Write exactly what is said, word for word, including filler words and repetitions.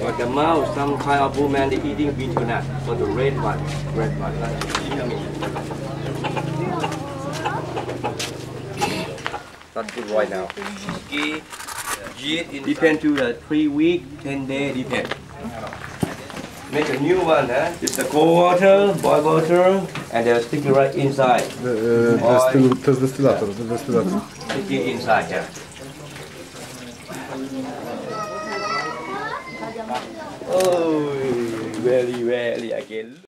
For the mouse, some kind of woman they eating betel nut. For the red one, red one. Not good right now. Depend to the three week, ten day depend. Make a new one, huh? It's the cold water, boil water, and there's sticky right inside. Destyl, to jest destylator, to jest destylator. Sticky inside, yeah. Oh, very, very again.